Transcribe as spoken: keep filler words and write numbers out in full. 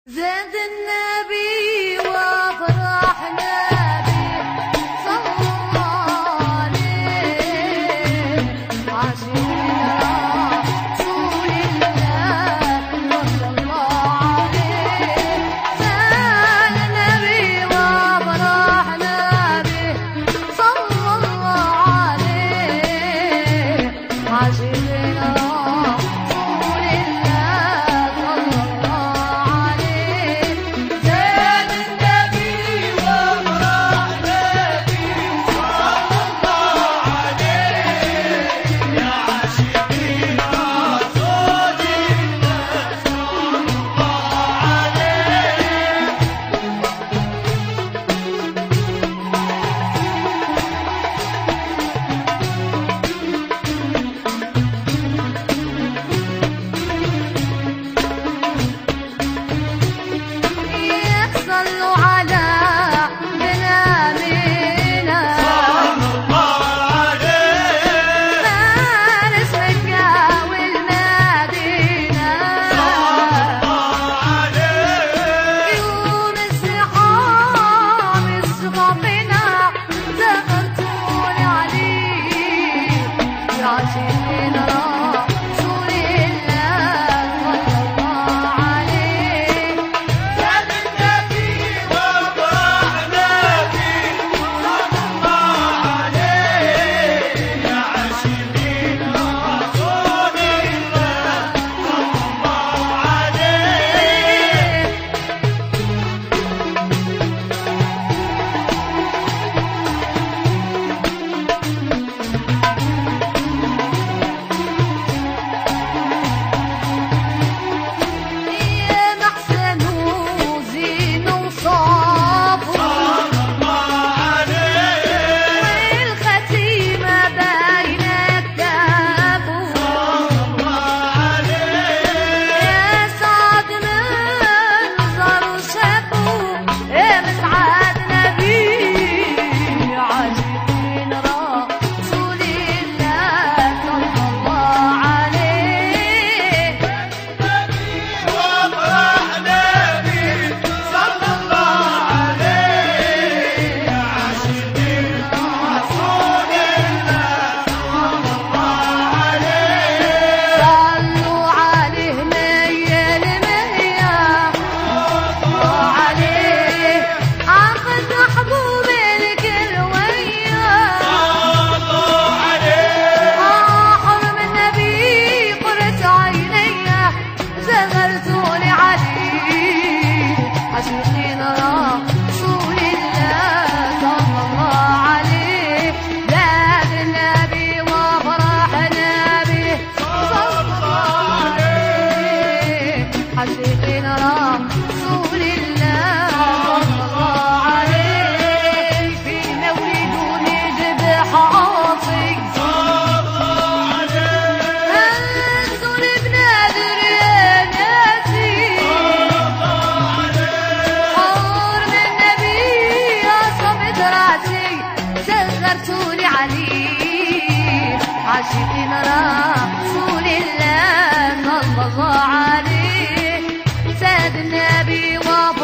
زاد النبي وفرحنا به صلى الله عليه عاشقنا رسول الله صلى الله عليه. زاد النبي وفرحنا به صلى الله عليه عاشقنا رسول الله صلى الله عليه. زاد النبي وفرحنا به صلى الله عليه يا عاشقين رسول الله صلى الله عليه. صلوا على بنامنا صلى الله عليه فارس مكة والمدينة صلى الله عليه. يوم الزحام الصبابنا زغرتوا عليه يا عاشقين رسول الله صلى الله عليه. زاد النبي وفرحنا به صلى الله عليه يا عاشقين رسول الله صلى الله عليه. يا محسن وزين وصاف صلى الله عليه والختيمة بين الكتاف صلى الله عليه. يا سعد من زار شافه يا مسعد نبي عاشقين رسول الله صلى الله عليه. وفرحنا به صلى الله عليه يا عاشقين رسول الله صلى الله عليه. صلوا عليه مية المية صلوا عليه عقد محبوب الكل وياه صلوا عليه. حرم النبي قرة عيني زغرتوني عليه عاشقين رسول الله صلى الله عليه. زاد النبي وفرحنا به صلى الله عليه عاشقين رسول الله صلى الله عليه. في مولد ذبح عاصي صلى الله عليه. انزل بنادر يا ناسي صلى الله عليه. حور من النبي يا صمد راسي زغرتوني عليه عاشقين رسول الله صلى الله عليه. زاد النبي وفرحنا